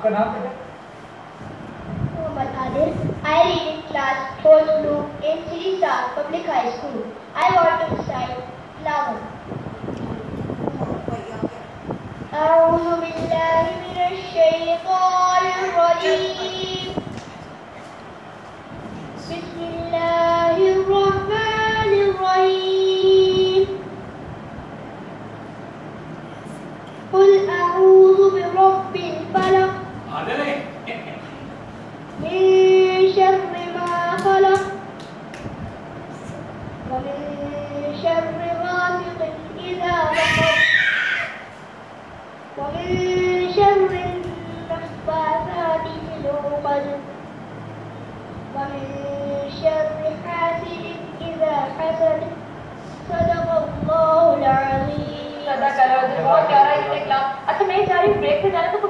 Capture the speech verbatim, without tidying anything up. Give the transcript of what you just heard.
आपका नाम बेटा? Mohammed Adil. I read in class fourth two in Sri Sar Public High School. I want to recite flower. أعوذ بالله من الشيطان الرجيم. بسم الله الرحمن الرحيم. قل أعوذ برب الفلق من شر ما خلق ومن شر غاسق إذا وقب ومن شر النفاثات في العقد ومن شر حاسد إذا حسد. صدق الله العظيम. बहुत प्यारा इसे क्लास। अच्छा मैं जा रही हूँ ब्रेक पे जाना तो